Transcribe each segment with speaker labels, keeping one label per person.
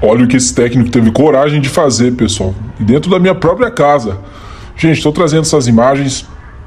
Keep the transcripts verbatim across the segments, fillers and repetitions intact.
Speaker 1: Olha o que esse técnico teve coragem de fazer, pessoal. Dentro da minha própria casa. Gente, estou trazendo essas imagens.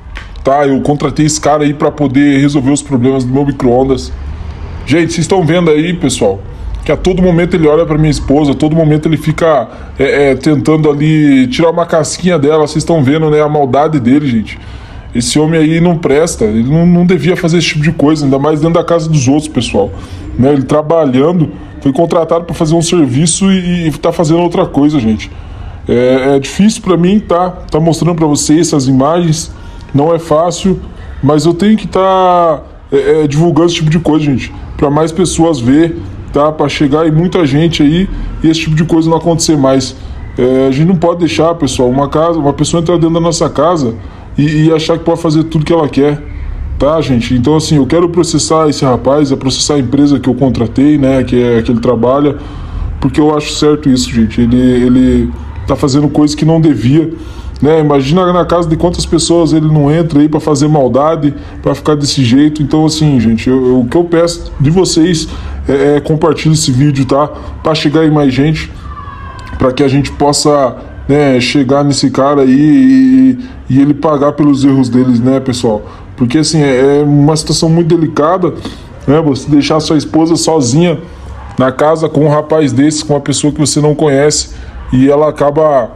Speaker 1: Tá, eu contratei esse cara aí para poder resolver os problemas do meu micro-ondas. Gente, vocês estão vendo aí, pessoal, que a todo momento ele olha para minha esposa, a todo momento ele fica é, é, tentando ali tirar uma casquinha dela. Vocês estão vendo, né, a maldade dele, gente. Esse homem aí não presta, ele não, não devia fazer esse tipo de coisa, ainda mais dentro da casa dos outros, pessoal. Né, ele trabalhando, foi contratado para fazer um serviço e, e tá fazendo outra coisa, gente. É, é difícil para mim, tá, tá mostrando para vocês essas imagens, não é fácil, mas eu tenho que estar tá, é, é, divulgando esse tipo de coisa, gente, para mais pessoas ver, tá, para chegar em muita gente aí e esse tipo de coisa não acontecer mais. É, a gente não pode deixar, pessoal, uma casa, uma pessoa entrar dentro da nossa casa e, e achar que pode fazer tudo que ela quer, tá, gente? Então, assim, eu quero processar esse rapaz, é processar a empresa que eu contratei, né, que é que ele trabalha, porque eu acho certo isso, gente. Ele, ele tá fazendo coisas que não devia, né? Imagina na casa de quantas pessoas ele não entra aí para fazer maldade, para ficar desse jeito. Então, assim, gente, eu, eu, o que eu peço de vocês é, é compartilhe esse vídeo, tá? Para chegar em mais gente, para que a gente possa, né, chegar nesse cara aí e, e ele pagar pelos erros deles, né, pessoal? Porque, assim, é uma situação muito delicada, né, você deixar sua esposa sozinha na casa com um rapaz desse, com uma pessoa que você não conhece, e ela acaba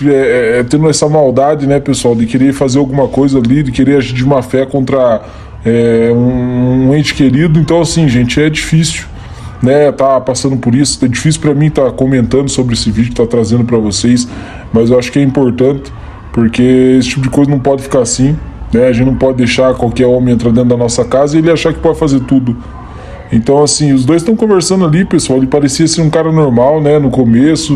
Speaker 1: é, é, tendo essa maldade, né, pessoal, de querer fazer alguma coisa ali, de querer agir de má fé contra é, um, um ente querido. Então, assim, gente, é difícil, né, tá passando por isso. É difícil para mim estar tá comentando sobre esse vídeo, tá trazendo para vocês, mas eu acho que é importante, porque esse tipo de coisa não pode ficar assim, né? A gente não pode deixar qualquer homem entrar dentro da nossa casa e ele achar que pode fazer tudo. Então, assim, os dois estão conversando ali, pessoal. Ele parecia ser um cara normal, né, no começo,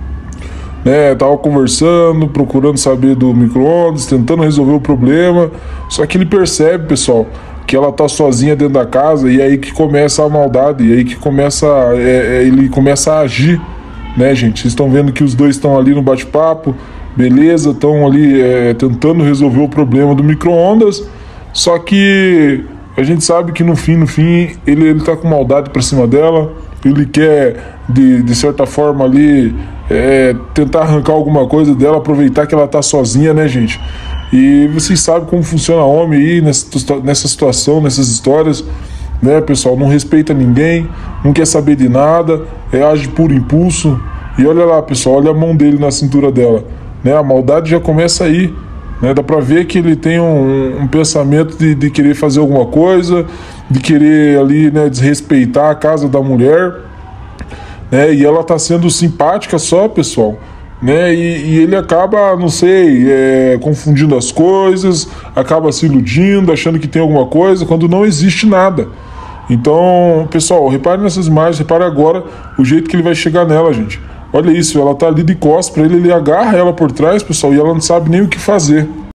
Speaker 1: né, tava conversando, procurando saber do micro-ondas, tentando resolver o problema. Só que ele percebe, pessoal, que ela tá sozinha dentro da casa, e aí que começa a maldade, e aí que começa, é, é, ele começa a agir, né, gente? Vocês estão vendo que os dois estão ali no bate-papo, beleza, estão ali é, tentando resolver o problema do micro-ondas, só que a gente sabe que no fim, no fim, ele, ele tá com maldade pra cima dela, ele quer, de, de certa forma ali, é, tentar arrancar alguma coisa dela, aproveitar que ela tá sozinha, né, gente? E vocês sabem como funciona homem aí nessa, nessa situação, nessas histórias, né, pessoal? Não respeita ninguém, não quer saber de nada, é, age por impulso. E olha lá, pessoal, olha a mão dele na cintura dela, né? A maldade já começa aí, né? Dá pra ver que ele tem um, um pensamento de, de querer fazer alguma coisa, de querer ali, né, desrespeitar a casa da mulher, né? E ela tá sendo simpática só, pessoal, né? E, e ele acaba, não sei, é, confundindo as coisas, acaba se iludindo, achando que tem alguma coisa, quando não existe nada. Então, pessoal, repare nessas imagens, repare agora o jeito que ele vai chegar nela, gente. Olha isso, ela tá ali de costas pra ele, ele agarra ela por trás, pessoal, e ela não sabe nem o que fazer.